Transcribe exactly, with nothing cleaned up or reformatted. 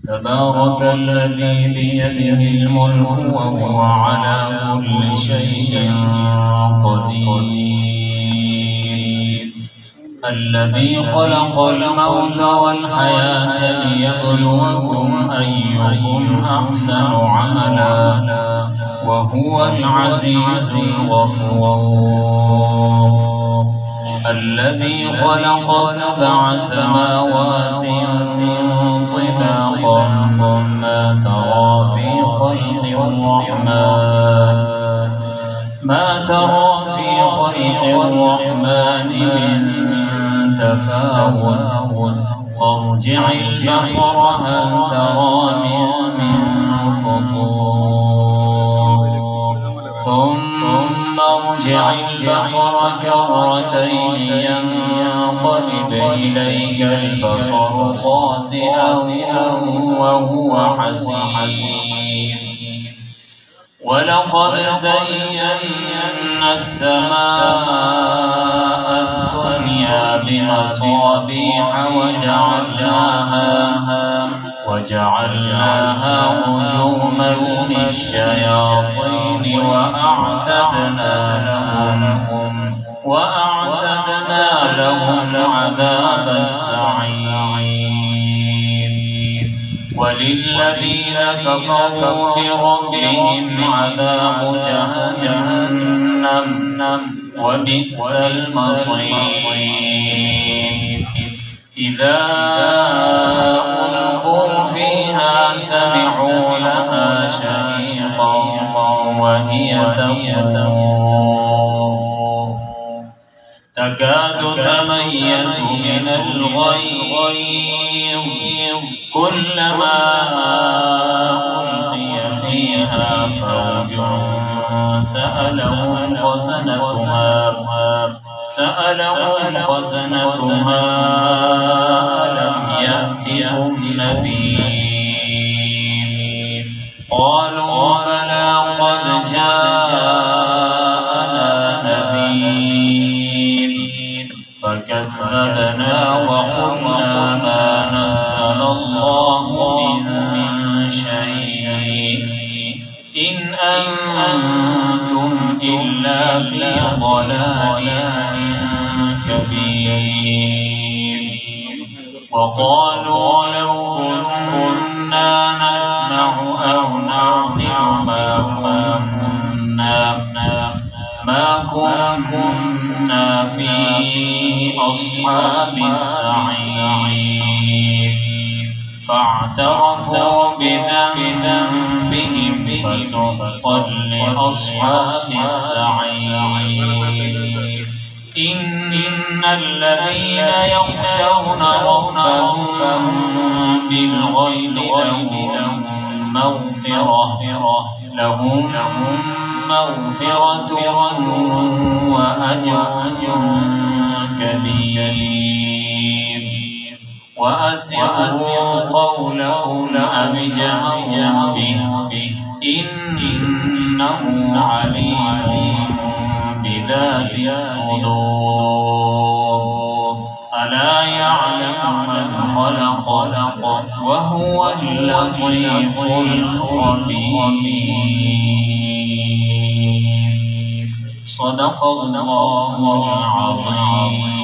تبارك الذي بيده الملك وهو على كل شيء قدير الذي خلق الموت والحياة ليبلوكم أيكم أحسن عملا وهو العزيز الغفور الذي خلق سبع سماوات طباقا ما ترى في خلق الرحمن ما ترى في خلق الرحمن من تفاوت فارجع البصر هل ترى من فطور ثم ارجع البصر كرتين ينقلب إليك البصر خاسئا وهو حسير ولقد زينا السماء الدنيا بمصابيح وجعلناها وجعلناها رجوما للشياطين وأعتدنا لهم وأعتدنا لهم عذاب السعير وللذين كفروا بربهم عذاب جهنم وبئس المصير إذا ألقوا فيها سمعوا لها شهيقا وهي تفور تكاد تميز من الغيظ كلما ألقي فيها فوج سألهم خزنتها سألهم خزنتها ألم يأتكم نذير قالوا بلى قد جاءنا نذير فكذبنا وقلنا ما نزل الله من شيء إن أنتم إلا في ضلال كبير وقالوا لو كنا نسمع أو نعقل ما كنا ما كنا في أصحاب السعير فاعترفوا بذنبهم فسحقا لأصحاب السعير إن الذين يخشون ربهم بالغيب لهم مغفرة لهم مغفرة وأجر كبير وأسروا قولهم أو اجهروا به إنه عليم بذات الصدور ألا يعلم من خلق وهو اللطيف الخبير صدق الله العظيم.